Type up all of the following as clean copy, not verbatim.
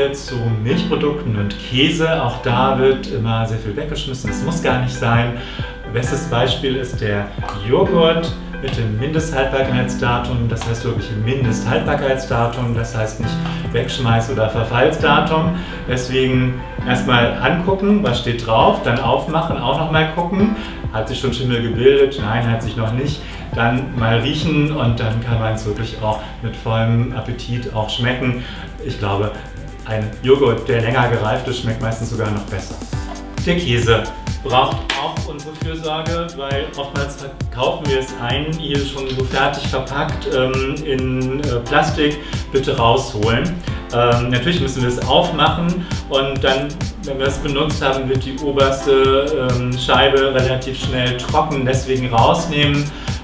wir zu Milchprodukten und Käse. Auch da wird immer sehr viel weggeschmissen. Das muss gar nicht sein. Bestes Beispiel ist der Joghurt mit dem Mindesthaltbarkeitsdatum. Das heißt wirklich Mindesthaltbarkeitsdatum. Das heißt nicht Wegschmeiß- oder Verfallsdatum. Deswegen erstmal angucken, was steht drauf, dann aufmachen, auch nochmal gucken. Hat sich schon Schimmel gebildet? Nein, hat sich noch nicht. Dann mal riechen und dann kann man es wirklich auch mit vollem Appetit auch schmecken. Ich glaube, ein Joghurt, der länger gereift ist, schmeckt meistens sogar noch besser. Der Käse braucht auch unsere Fürsorge, weil oftmals kaufen wir es ein, hier schon so fertig verpackt in Plastik, bitte rausholen. Natürlich müssen wir es aufmachen und dann, wenn wir es benutzt haben, wird die oberste Scheibe relativ schnell trocken, deswegen rausnehmen.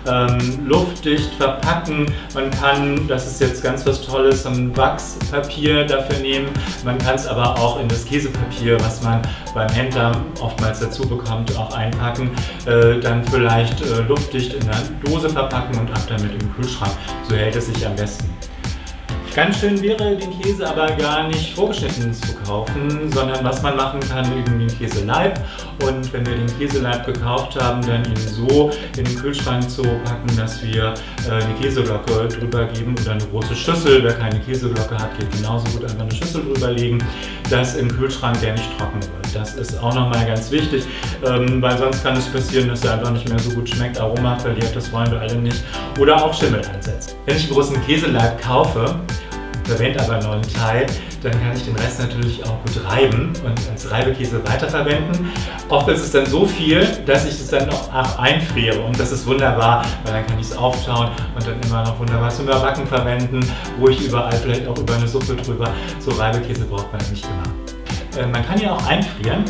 Luftdicht verpacken. Man kann, das ist jetzt ganz was Tolles, ein Wachspapier dafür nehmen. Man kann es aber auch in das Käsepapier, was man beim Händler oftmals dazu bekommt, auch einpacken. Dann vielleicht luftdicht in einer Dose verpacken und ab damit im Kühlschrank. So hält es sich am besten. Ganz schön wäre, den Käse aber gar nicht vorgeschnitten zu kaufen, sondern was man machen kann, eben den Käseleib. Und wenn wir den Käseleib gekauft haben, dann ihn so in den Kühlschrank zu packen, dass wir eine Käseglocke drüber geben oder eine große Schüssel. Wer keine Käseglocke hat, geht genauso gut einfach eine Schüssel drüber legen, dass im Kühlschrank der nicht trocken wird. Das ist auch nochmal ganz wichtig, weil sonst kann es passieren, dass er einfach nicht mehr so gut schmeckt, Aroma verliert, das wollen wir alle nicht. Oder auch Schimmel einsetzt. Wenn ich einen großen Käseleib kaufe, verwende aber einen neuen Teil, dann kann ich den Rest natürlich auch gut reiben und als Reibekäse weiterverwenden. Oft ist es dann so viel, dass ich es dann noch einfriere und das ist wunderbar, weil dann kann ich es auftauen und dann immer noch wunderbar zum Überbacken verwenden, wo ich überall vielleicht auch über eine Suppe drüber. So Reibekäse braucht man nicht immer. Man kann ja auch einfrieren.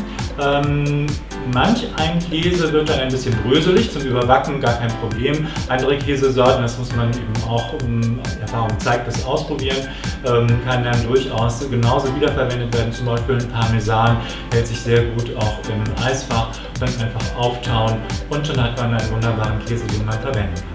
Manch ein Käse wird dann ein bisschen bröselig, zum Überbacken gar kein Problem. Andere Käsesorten, das muss man eben auch, Erfahrung zeigt, das ausprobieren, kann dann durchaus genauso wiederverwendet werden. Zum Beispiel ein Parmesan hält sich sehr gut auch im Eisfach, dann einfach auftauen und schon hat man einen wunderbaren Käse, den man verwenden kann.